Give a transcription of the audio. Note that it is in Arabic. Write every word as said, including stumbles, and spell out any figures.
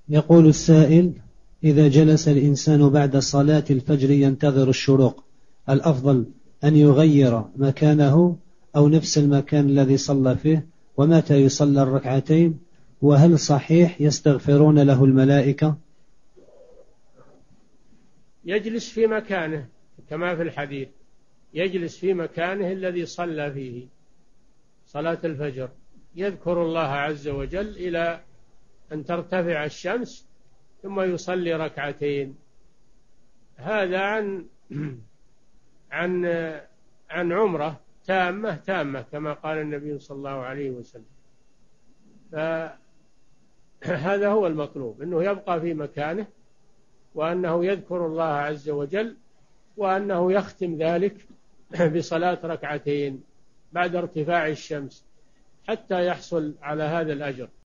يقول السائل: إذا جلس الإنسان بعد صلاة الفجر ينتظر الشروق، الأفضل أن يغير مكانه أو نفس المكان الذي صلى فيه؟ ومتى يصلى الركعتين؟ وهل صحيح يستغفرون له الملائكة؟ يجلس في مكانه كما في الحديث، يجلس في مكانه الذي صلى فيه صلاة الفجر، يذكر الله عز وجل إلى أن ترتفع الشمس، ثم يصلي ركعتين. هذا عن عن عن عمرة تامة تامة كما قال النبي صلى الله عليه وسلم. فهذا هو المطلوب، أنه يبقى في مكانه، وأنه يذكر الله عز وجل، وأنه يختم ذلك بصلاة ركعتين بعد ارتفاع الشمس حتى يحصل على هذا الأجر.